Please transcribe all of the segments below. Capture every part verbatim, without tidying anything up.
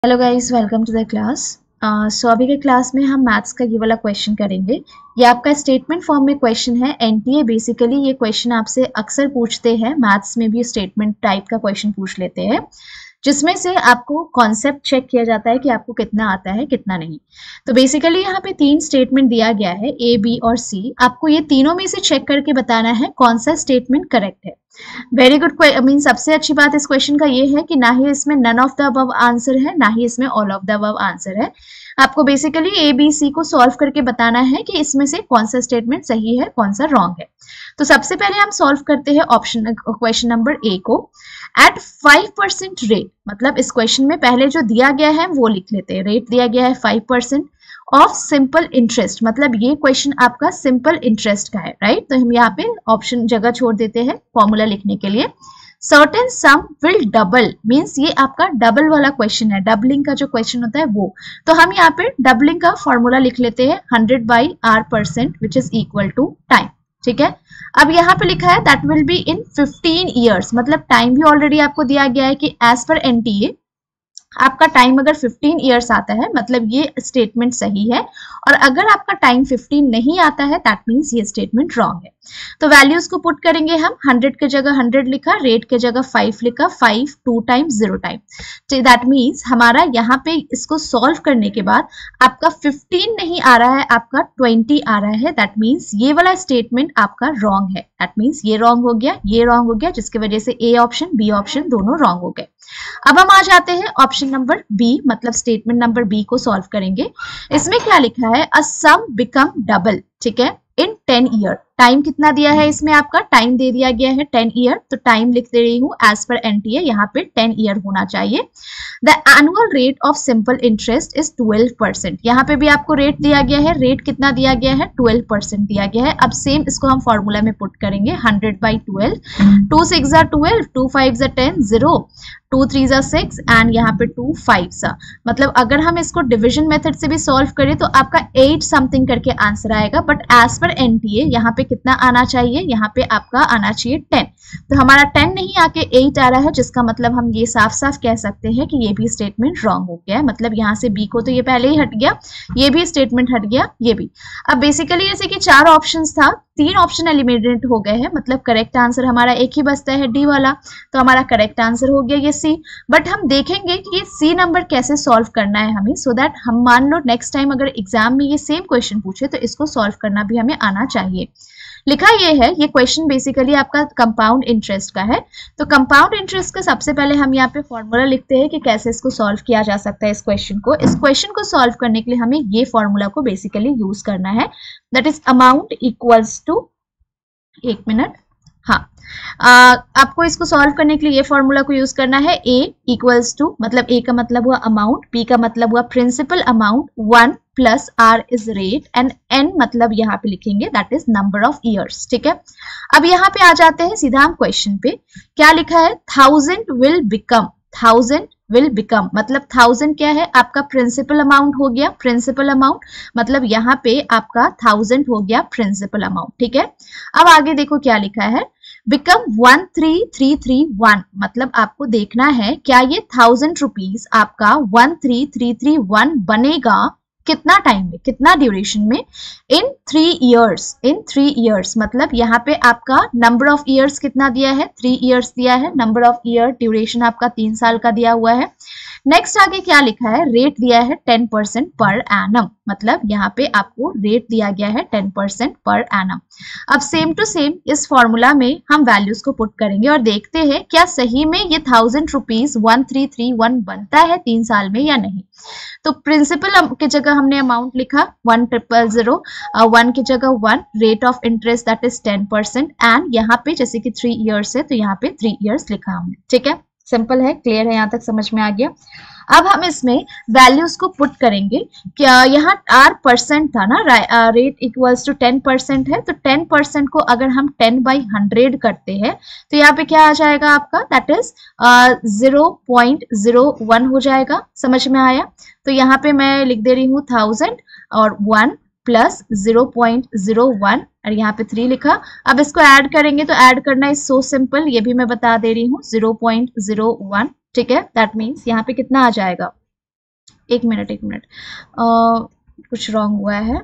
Hello guys, welcome to the class. So अभी के class में हम मैथ्स का ये वाला क्वेश्चन करेंगे। ये आपका स्टेटमेंट फॉर्म में क्वेश्चन है। एनटीए बेसिकली ये क्वेश्चन आपसे अक्सर पूछते हैं, मैथ्स में भी स्टेटमेंट टाइप का क्वेश्चन पूछ लेते हैं, जिसमें से आपको कॉन्सेप्ट चेक किया जाता है कि आपको कितना आता है कितना नहीं। तो बेसिकली यहाँ पे तीन स्टेटमेंट दिया गया है, ए बी और सी। आपको ये तीनों में से चेक करके बताना है कौन सा स्टेटमेंट करेक्ट है। Very good. मीन सबसे अच्छी बात इस क्वेश्चन का ये है कि ना ही इसमें none of the above answer है, ना ही इसमें all of the above answer है। आपको बेसिकली ए बी सी को सॉल्व करके बताना है कि इसमें से कौन सा स्टेटमेंट सही है, कौन सा रॉन्ग है। तो सबसे पहले हम सॉल्व करते हैं ऑप्शन क्वेश्चन नंबर ए को। एट फाइव परसेंट रेट, मतलब इस क्वेश्चन में पहले जो दिया गया है वो लिख लेते हैं। रेट दिया गया है five percent of simple interest, मतलब ये क्वेश्चन आपका सिंपल इंटरेस्ट का है, राइट। तो हम यहाँ पे ऑप्शन जगह छोड़ देते हैं फॉर्मूला लिखने के लिए। Certain sum will double, means ये आपका डबल वाला क्वेश्चन है, डबलिंग का जो क्वेश्चन होता है वो। तो हम यहाँ पे डबलिंग का फॉर्मूला लिख लेते हैं, hundred by R percent which is equal to time. ठीक है, अब यहाँ पे लिखा है that will be in fifteen years, मतलब टाइम भी ऑलरेडी आपको दिया गया है कि एज पर एनटीए आपका टाइम अगर फिफ्टीन ईयर्स आता है मतलब ये स्टेटमेंट सही है, और अगर आपका टाइम फिफ्टीन नहीं आता है दैट मीन्स ये स्टेटमेंट रॉन्ग है। तो वैल्यूज को पुट करेंगे हम। हंड्रेड के जगह हंड्रेड लिखा, रेट के जगह फाइव लिखा, five two time zero time. तो दैट मीन्स हमारा यहाँ पे इसको सॉल्व करने के बाद आपका फिफ्टीन नहीं आ रहा है, आपका ट्वेंटी आ रहा है। दैट मीन्स ये वाला स्टेटमेंट आपका रॉन्ग है। दैट मीन्स ये रॉन्ग हो गया, ये रॉन्ग हो गया, जिसकी वजह से ए ऑप्शन बी ऑप्शन दोनों रॉन्ग हो गए। अब हम आ जाते हैं ऑप्शन नंबर बी, मतलब स्टेटमेंट नंबर बी को सॉल्व करेंगे। इसमें क्या लिखा है, अ सम बिकम डबल, ठीक है, इन टेन ईयर। टाइम कितना दिया है इसमें, आपका टाइम दे दिया गया है टेन ईयर, तो टाइम लिख दे रही हूँ एज पर एनटीए, यहाँ पे टेन ईयर होना चाहिए। The annual rate of simple interest is twelve percent, यहाँ पे भी आपको रेट दिया गया है, रेट कितना दिया गया है, ट्वेल्व परसेंट दिया गया है। अब सेम इसको हम फॉर्मूला में पुट करेंगे, hundred by twelve, two six जा ट्वेल्व, टू फाइव जा टेन, जीरो, टू थ्री जा सिक्स एंड यहाँ पे टू फाइव सा, मतलब अगर हम इसको डिविजन मेथड से भी सॉल्व करें तो आपका एट समथिंग करके आंसर आएगा। बट एज पर एनटीए यहाँ पे कितना आना चाहिए, यहाँ पे आपका आना चाहिए टेन। तो हमारा टेन नहीं आके एट आ रहा है, जिसका मतलब हम ये साफ साफ कह सकते हैं कि ये भी स्टेटमेंट रॉन्ग हो गया है। मतलब यहाँ से बी को तो ये पहले ही हट गया, ये भी स्टेटमेंट हट गया, ये भी। अब बेसिकली जैसे कि चार ऑप्शंस था, तीन ऑप्शन एलिमिनेट हो गए हैं, मतलब करेक्ट आंसर हमारा एक ही बचता है, डी वाला। तो हमारा करेक्ट आंसर हो गया ये सी। बट हम देखेंगे कि ये सी नंबर कैसे सॉल्व करना है हमें, सो so दैट हम मान लो नेक्स्ट टाइम अगर एग्जाम में ये सेम क्वेश्चन पूछे तो इसको सॉल्व करना भी हमें आना चाहिए। लिखा ये है, ये क्वेश्चन बेसिकली आपका कंपाउंड इंटरेस्ट का है। तो कंपाउंड इंटरेस्ट का सबसे पहले हम यहाँ पे फॉर्मूला लिखते हैं कि कैसे इसको सॉल्व किया जा सकता है। इस क्वेश्चन को इस क्वेश्चन को सॉल्व करने के लिए हमें ये फॉर्मूला को बेसिकली यूज करना है, that is amount equals to, एक मिनट, हाँ, आ, आपको इसको सॉल्व करने के लिए ये फॉर्मूला को यूज करना है। ए इक्वल्स टू, मतलब ए का मतलब हुआ अमाउंट, पी का मतलब हुआ principal amount, one plus R is rate, and N मतलब यहाँ पे लिखेंगे that is number of years. ठीक है, अब यहाँ पे आ जाते हैं सीधा हम क्वेश्चन पे। क्या लिखा है, thousand will become, thousand will become, मतलब थाउजेंड क्या है, आपका प्रिंसिपल अमाउंट हो गया, प्रिंसिपल अमाउंट, मतलब यहाँ पे आपका थाउजेंड हो गया प्रिंसिपल अमाउंट। ठीक है, अब आगे देखो क्या लिखा है, become one three three three one, मतलब आपको देखना है क्या ये थाउजेंड रुपीज आपका one three three three one बनेगा कितना टाइम में, कितना ड्यूरेशन में, in three years, in three years, मतलब यहाँ पे आपका नंबर ऑफ इयर्स कितना दिया है, थ्री इयर्स दिया है, नंबर ऑफ ईयर ड्यूरेशन आपका तीन साल का दिया हुआ है। नेक्स्ट आगे क्या लिखा है, रेट दिया है टेन परसेंट पर एनम, मतलब यहाँ पे आपको रेट दिया गया है टेन परसेंट पर एनम। अब सेम टू सेम इस फॉर्मूला में हम वैल्यूज को पुट करेंगे और देखते हैं क्या सही में ये thousand rupees one three three one बनता है तीन साल में या नहीं। तो प्रिंसिपल की जगह हमने अमाउंट लिखा वन ट्रिपल जीरो, वन की जगह one, rate of interest that is ten percent, and यहाँ पे जैसे कि थ्री इयर्स है तो यहाँ पे थ्री इयर्स लिखा हमने। ठीक है, सिंपल है, क्लियर है, यहाँ तक समझ में आ गया। अब हम इसमें वैल्यूज को पुट करेंगे। क्या यहाँ आर परसेंट था ना, rate equals to ten percent है, तो टेन परसेंट को अगर हम टेन बाई हंड्रेड करते हैं तो यहाँ पे क्या आ जाएगा आपका, that is zero point zero one हो जाएगा। समझ में आया, तो यहाँ पे मैं लिख दे रही हूँ थाउजेंड और one plus zero point zero one और यहाँ पे थ्री लिखा। अब इसको ऐड करेंगे तो ऐड करना इज सो सिंपल, ये भी मैं बता दे रही हूँ, जीरो पॉइंट जीरो वन। ठीक है, दैट मीन्स यहाँ पे कितना आ जाएगा, एक मिनट एक मिनट uh, कुछ रॉन्ग हुआ है,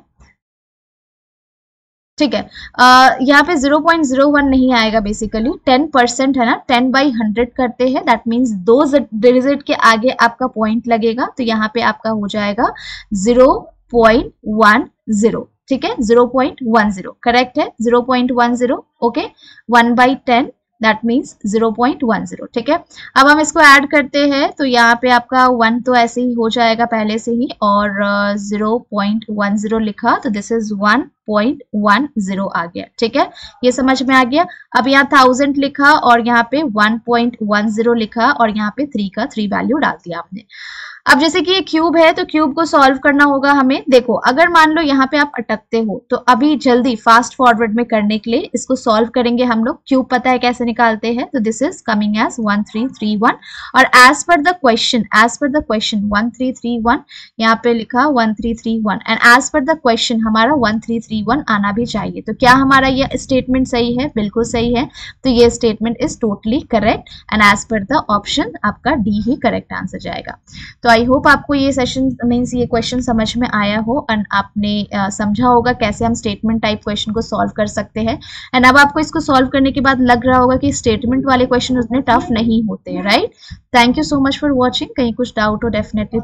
ठीक है। uh, यहाँ पे ज़ीरो पॉइंट ज़ीरो वन नहीं आएगा, बेसिकली टेन परसेंट है ना, टेन बाई हंड्रेड करते हैं, दैट मीन्स दो डिजिट के आगे आपका पॉइंट लगेगा, तो यहाँ पे आपका हो जाएगा ज़ीरो पॉइंट वन ज़ीरो, ठीक है, zero point one zero correct है, zero point one zero, okay, one by ten that means zero point one zero, ठीक है। अब हम इसको ऐड करते हैं तो यहाँ पे आपका वन तो ऐसे ही हो जाएगा पहले से ही, और ज़ीरो पॉइंट वन ज़ीरो लिखा तो this is one point one zero आ गया, ठीक है, ये समझ में आ गया। अब यहाँ थाउजेंड लिखा और यहाँ पे वन पॉइंट वन ज़ीरो लिखा और यहाँ पे थ्री का थ्री वैल्यू डाल दिया आपने। अब जैसे कि ये क्यूब है तो क्यूब को सॉल्व करना होगा हमें। देखो अगर मान लो यहाँ पे आप अटकते हो तो अभी जल्दी फास्ट फॉरवर्ड में करने के लिए इसको सॉल्व करेंगे हम लोग। क्यूब पता है कैसे निकालते हैं, तो this is coming as one three three one, और as per the question as per the question one three three one यहाँ पे लिखा one three three one, and as per the question हमारा वन थ्री थ्री वन आना भी चाहिए। तो क्या हमारा ये स्टेटमेंट सही है? बिल्कुल सही है, तो ये statement is totally correct and as per the option आपका डी ही करेक्ट आंसर जाएगा। तो आई होप आपको ये सेशन मीन्स ये क्वेश्चन समझ में आया हो एंड आपने uh, समझा होगा कैसे हम स्टेटमेंट टाइप क्वेश्चन को सॉल्व कर सकते हैं। एंड अब आपको इसको सॉल्व करने के बाद लग रहा होगा कि स्टेटमेंट वाले क्वेश्चन उतने टफ नहीं होते हैं, right. Thank you so much for watching. कहीं कुछ डाउट हो डेफिनेटली